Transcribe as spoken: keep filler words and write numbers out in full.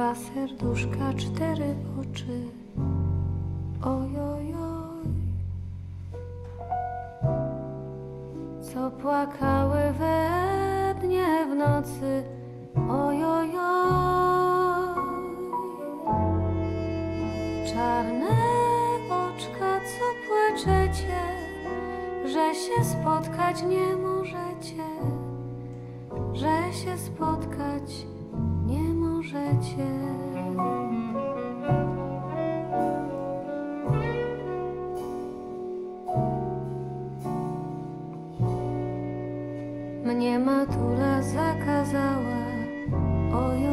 dwa serduszka, cztery oczy. Ojojoj, co płakały we dnie w nocy. Ojojoj, czarne oczka, co płaczecie, że się spotkać nie możecie, że się spotkać nie możecie. Mnie matura zakazała, ojoj.